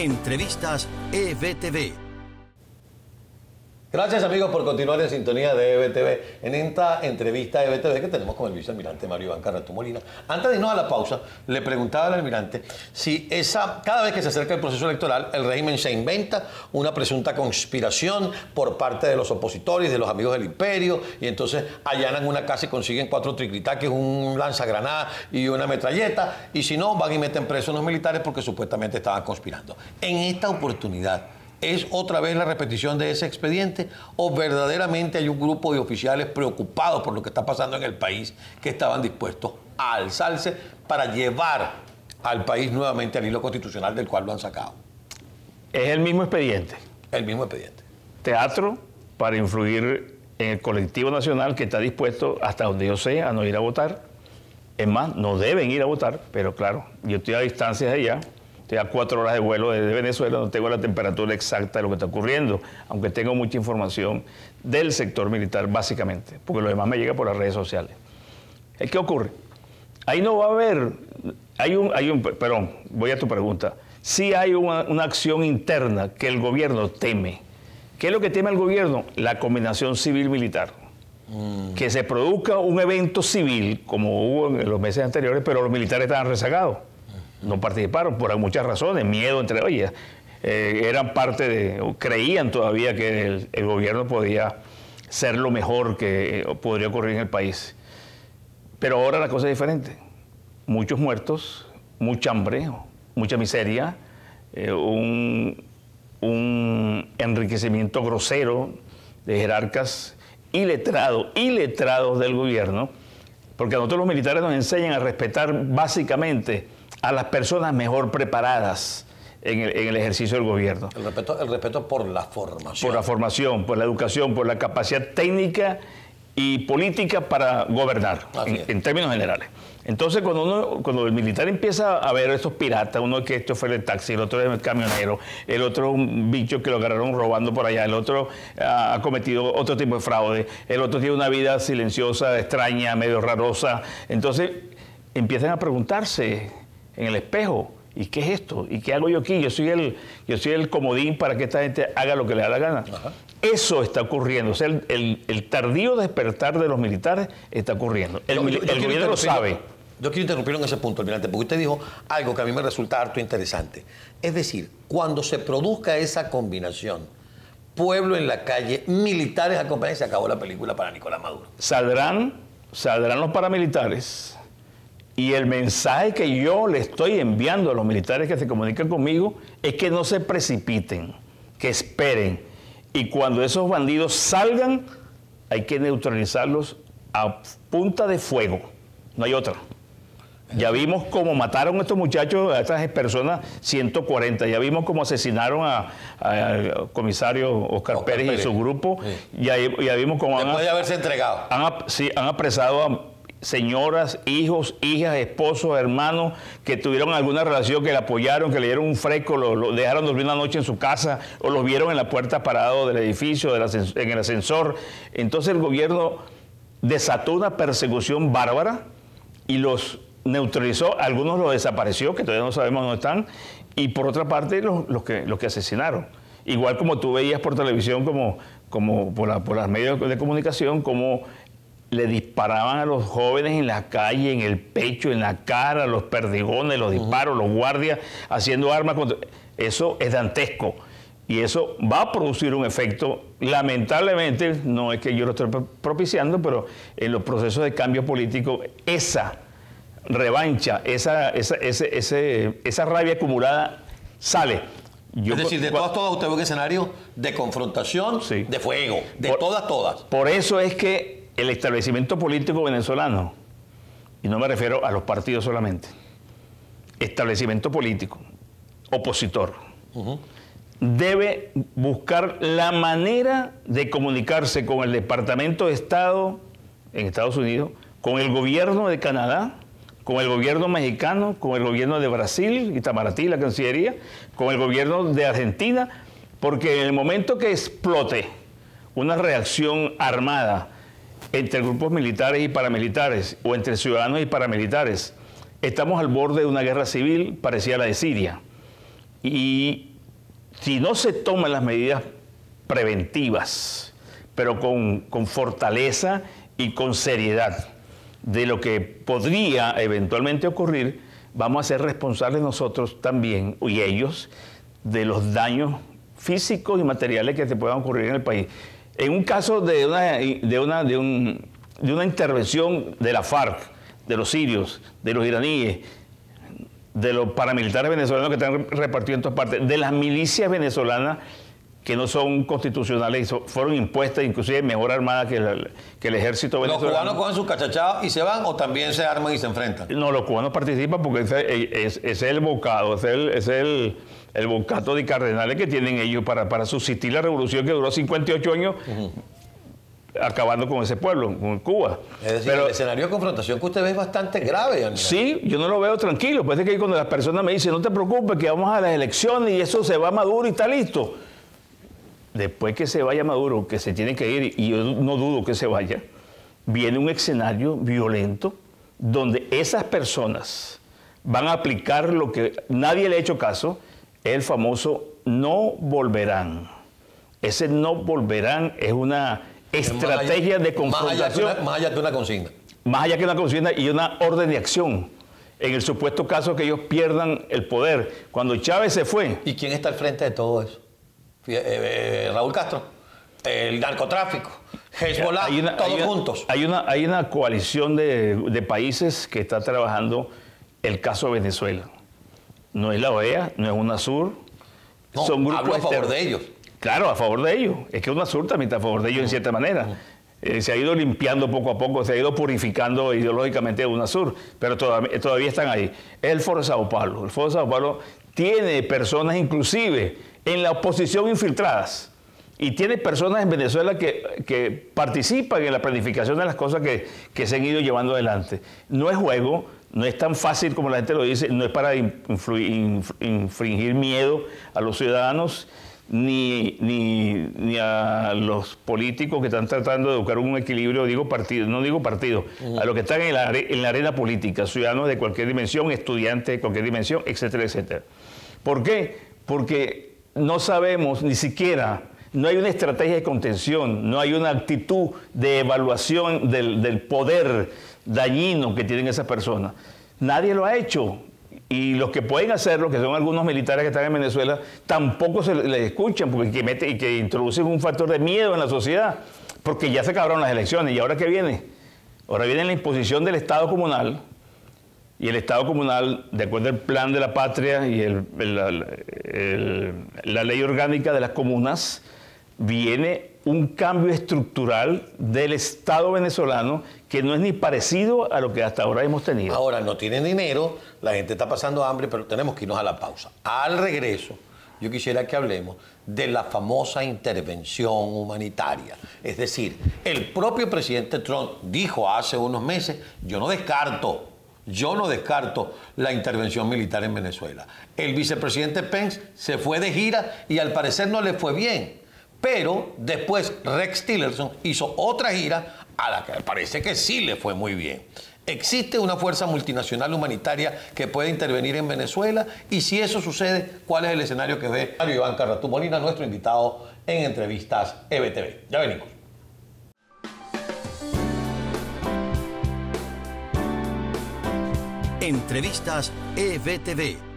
Entrevistas EBTV. Gracias, amigos, por continuar en sintonía de EBTV en esta entrevista EBTV que tenemos con el vicealmirante Mario Iván Carratú Molina. Antes de irnos a la pausa, le preguntaba al almirante si cada vez que se acerca el proceso electoral, el régimen se inventa una presunta conspiración por parte de los opositores, de los amigos del imperio, y entonces allanan una casa y consiguen 4 triquitaques, un lanzagranadas y una metralleta, y si no, van y meten presos a unos militares porque supuestamente estaban conspirando. En esta oportunidad, ¿es otra vez la repetición de ese expediente o verdaderamente hay un grupo de oficiales preocupados por lo que está pasando en el país que estaban dispuestos a alzarse para llevar al país nuevamente al hilo constitucional del cual lo han sacado? Es el mismo expediente. El mismo expediente. Teatro para influir en el colectivo nacional que está dispuesto, hasta donde yo sé, a no ir a votar. Es más, no deben ir a votar, pero claro, yo estoy a distancias de allá. Estoy a 4 horas de vuelo desde Venezuela, no tengo la temperatura exacta de lo que está ocurriendo, aunque tengo mucha información del sector militar, básicamente, porque lo demás me llega por las redes sociales. ¿Qué ocurre? Ahí no va a haber, perdón, voy a tu pregunta. Sí hay una acción interna que el gobierno teme. ¿Qué es lo que teme el gobierno? La combinación civil-militar. Que se produzca un evento civil, como hubo en los meses anteriores, pero los militares estaban rezagados. No participaron por muchas razones, miedo entre ellas. Eran parte de, creían todavía que el gobierno podía ser lo mejor que podría ocurrir en el país. Pero ahora la cosa es diferente. Muchos muertos, mucha hambre, mucha miseria, un enriquecimiento grosero de jerarcas iletrados del gobierno, porque a nosotros los militares nos enseñan a respetar básicamente a las personas mejor preparadas en el ejercicio del gobierno. El respeto por la formación. Por la formación, por la educación, por la capacidad técnica y política para gobernar, en términos generales. Entonces, cuando el militar empieza a ver a estos piratas, uno que esto fue el taxi, el otro es el camionero, el otro un bicho que lo agarraron robando por allá, el otro ha cometido otro tipo de fraude, el otro tiene una vida silenciosa, extraña, medio rarosa. Entonces, empiezan a preguntarse en el espejo, ¿y qué es esto? ¿Y qué hago yo aquí? Yo soy el comodín para que esta gente haga lo que le da la gana. Ajá. Eso está ocurriendo. O sea, el tardío despertar de los militares está ocurriendo. El gobierno lo sabe. Yo quiero interrumpir en ese punto, almirante, porque usted dijo algo que a mí me resulta harto interesante. Es decir, cuando se produzca esa combinación, pueblo en la calle, militares acompañan, se acabó la película para Nicolás Maduro. Saldrán los paramilitares. Y el mensaje que yo le estoy enviando a los militares que se comunican conmigo es que no se precipiten, que esperen. Y cuando esos bandidos salgan, hay que neutralizarlos a punta de fuego. No hay otra. Ya vimos cómo mataron a estos muchachos, a estas personas, 140. Ya vimos cómo asesinaron al comisario Oscar Pérez y su grupo. Sí. Ya vimos cómo después de haberse entregado. Han apresado a señoras, hijos, hijas, esposos, hermanos que tuvieron alguna relación, que le apoyaron, que le dieron un fresco, lo dejaron dormir una noche en su casa o los vieron en la puerta parado del edificio, en el ascensor. Entonces el gobierno desató una persecución bárbara y los neutralizó, algunos los desapareció, que todavía no sabemos dónde están, y por otra parte los que asesinaron. Igual como tú veías por televisión, como por las medios de comunicación, como le disparaban a los jóvenes en la calle, en el pecho, en la cara, los perdigones, los disparos, los guardias haciendo armas contra... Eso es dantesco. Y eso va a producir un efecto, lamentablemente, no es que yo lo estoy propiciando, pero en los procesos de cambio político, esa revancha, esa rabia acumulada sale. Es decir, de todas usted ve un escenario de confrontación, sí, de fuego, todas. Por eso es que el establecimiento político venezolano, y no me refiero a los partidos solamente, establecimiento político, opositor, debe buscar la manera de comunicarse con el Departamento de Estado en Estados Unidos, con el gobierno de Canadá, con el gobierno mexicano, con el gobierno de Brasil, Itamaraty, la Cancillería, con el gobierno de Argentina, porque en el momento que explote una reacción armada entre grupos militares y paramilitares, o entre ciudadanos y paramilitares, estamos al borde de una guerra civil parecida a la de Siria. Y si no se toman las medidas preventivas, pero con fortaleza y con seriedad de lo que podría eventualmente ocurrir, vamos a ser responsables nosotros también, y ellos, de los daños físicos y materiales que se puedan ocurrir en el país. En un caso de una intervención de la FARC, de los sirios, de los iraníes, de los paramilitares venezolanos que están repartidos en todas partes, de las milicias venezolanas que no son constitucionales y fueron impuestas, inclusive mejor armadas que el ejército venezolano. ¿Los cubanos cogen sus cachachados y se van o también se arman y se enfrentan? No, los cubanos participan porque ese es el bocado, es el bocato de cardenales que tienen ellos para subsistir la revolución que duró 58 años, acabando con ese pueblo, con Cuba. Es decir, el escenario de confrontación que usted ve es bastante grave, almirante. Sí, yo no lo veo tranquilo. Parece que cuando las personas me dicen, no te preocupes, que vamos a las elecciones y eso se va Maduro y está listo. Después que se vaya Maduro, que se tiene que ir, y yo no dudo que se vaya, viene un escenario violento donde esas personas van a aplicar lo que nadie le ha hecho caso, el famoso no volverán. Ese no volverán es una estrategia de confrontación. Más allá que una consigna. Más allá que una consigna y una orden de acción. En el supuesto caso que ellos pierdan el poder. Cuando Chávez se fue. ¿Y quién está al frente de todo eso? Raúl Castro, el narcotráfico, Hezbollah, todos juntos. Hay una coalición de países que está trabajando el caso de Venezuela. No es la OEA, no es UNASUR. No, son grupos hablo a favor de ellos. Claro, a favor de ellos. Es que UNASUR también está a favor de ellos en cierta manera. Se ha ido limpiando poco a poco, se ha ido purificando ideológicamente UNASUR, pero todavía están ahí. Es el Foro de Sao Paulo. El Foro de Sao Paulo tiene personas inclusive en la oposición infiltradas y tiene personas en Venezuela que participan en la planificación de las cosas que se han ido llevando adelante. No es juego, no es tan fácil como la gente lo dice, no es para infringir miedo a los ciudadanos ni a los políticos que están tratando de buscar un equilibrio, no digo partido, a los que están en la arena política, ciudadanos de cualquier dimensión, estudiantes de cualquier dimensión, etcétera, etcétera. ¿Por qué? Porque no sabemos ni siquiera, no hay una estrategia de contención, no hay una actitud de evaluación del poder dañino que tienen esas personas. Nadie lo ha hecho. Y los que pueden hacerlo, que son algunos militares que están en Venezuela, tampoco se les escuchan porque que introducen un factor de miedo en la sociedad, porque ya se acabaron las elecciones. ¿Y ahora qué viene? Ahora viene la imposición del Estado comunal. Y el Estado comunal, de acuerdo al plan de la patria y la ley orgánica de las comunas, viene un cambio estructural del Estado venezolano que no es ni parecido a lo que hasta ahora hemos tenido. Ahora, no tienen dinero, la gente está pasando hambre, pero tenemos que irnos a la pausa. Al regreso, yo quisiera que hablemos de la famosa intervención humanitaria. Es decir, el propio presidente Trump dijo hace unos meses, yo no descarto la intervención militar en Venezuela. El vicepresidente Pence se fue de gira y al parecer no le fue bien. Pero después Rex Tillerson hizo otra gira a la que parece que sí le fue muy bien. ¿Existe una fuerza multinacional humanitaria que puede intervenir en Venezuela? Y si eso sucede, ¿cuál es el escenario que ve Mario Iván Carratú Molina, nuestro invitado en Entrevistas EBTV? Ya venimos. Entrevistas EBTV.